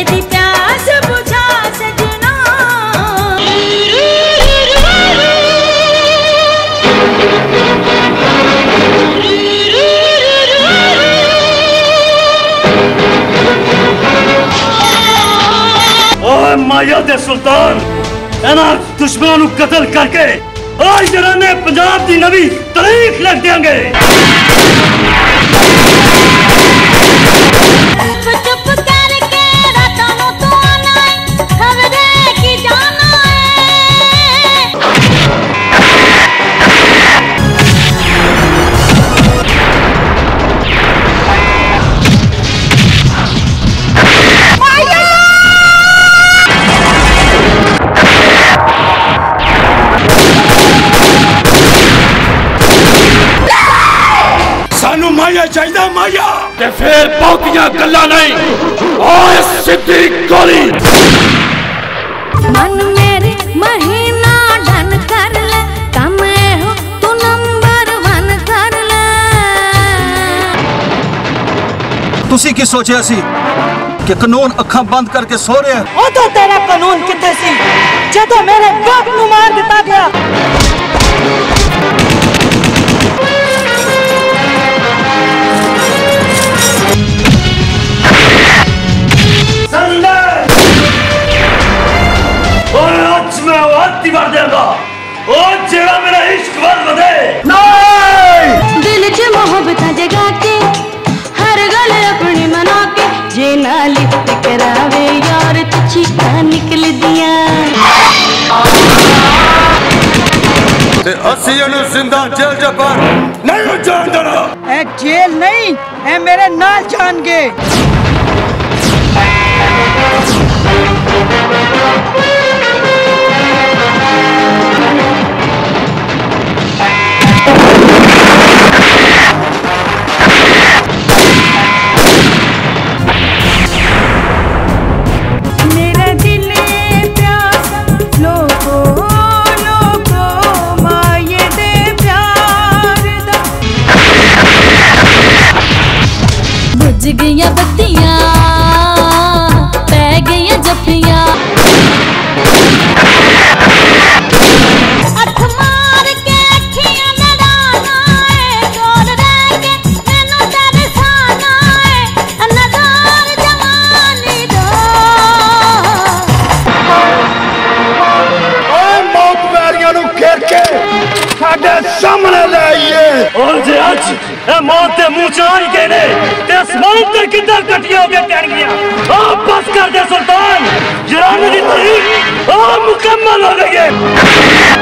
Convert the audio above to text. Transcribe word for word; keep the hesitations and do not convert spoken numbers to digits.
मेरी प्यास बुझा सजना। ओए माहिया दे सुल्तान, इन्हां दुश्मनों नूं कतल करके आज जराने पंजाब की नवी तारीख लिख देंगे। चुप करके रातों नूं तू आना है, खबरे की जाना माहिया चाहिए माहिया ते फिर बहुतियां गल्लां नहीं। ओए सीधी गोली मन मेरे महीना डन कर ले, कम हो तू नंबर वन कर ले। तुसी की सोचा सी कि कानून अखां बंद करके सो रहे हैं? ओ तो तेरा कानून किथे सी जदों मेरे बाप नूं मार दिता गया। मार देगा ओ जेड़ा मेरा इश्क वर बदे दिल च मोहब्बत जगा के हर गल अपनी मना के जे ना लिफ्ट करावे यार तो चीखा निकल दिया। ते असी उन्हें जिंदा जेल च पर नहीं जान देना। ए जेल नहीं ए मेरे नाल जान गए। गईया बत्तियां पै गईया जफियां अख मार के अखियां लड़ाना है, गोल रह के मैनू तरसाना है नज़ार जवानी दा। ओए मौत पैरियां नूं घेर के साडे सामने ले आइए। और जे अज ए मौत दे मुंह च आई गए ने ते आसमान ते किद्दां कट्टियां हो के टहणगियां। आ बस कर दे सुल्तान, याराना दी तारीख आ मुकम्मल हो गई है।